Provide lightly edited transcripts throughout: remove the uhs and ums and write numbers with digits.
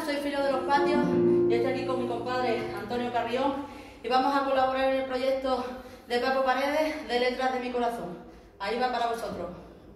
soy Filo de los Patios y estoy aquí con mi compadre Antonio Carrión y vamos a colaborar en el proyecto de Paco Paredes de Letras de mi Corazón. Ahí va para vosotros.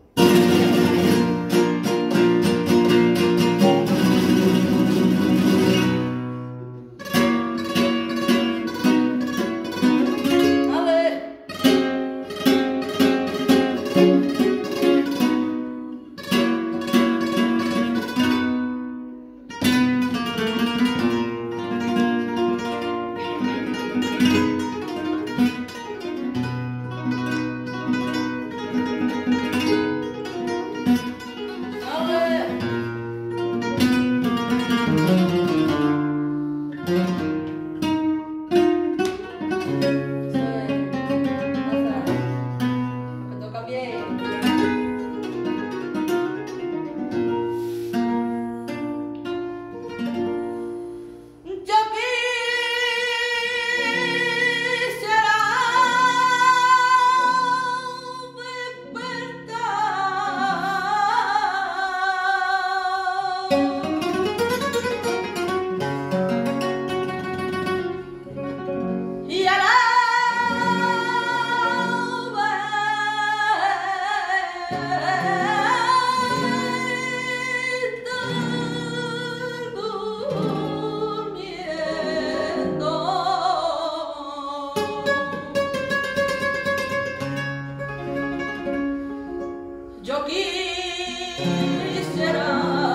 Yo quisiera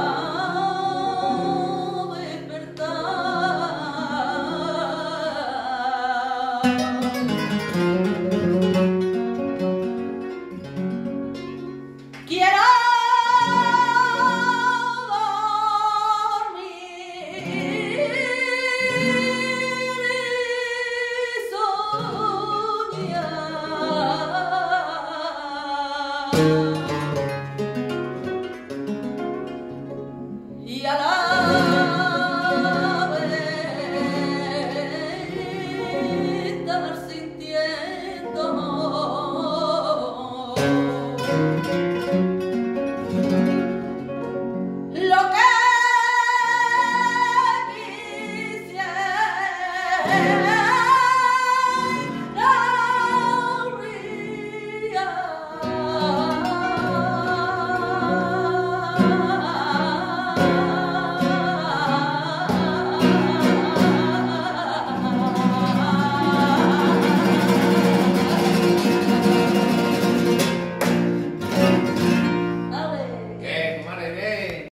despertar. Quiero dormir y soñar. Y a la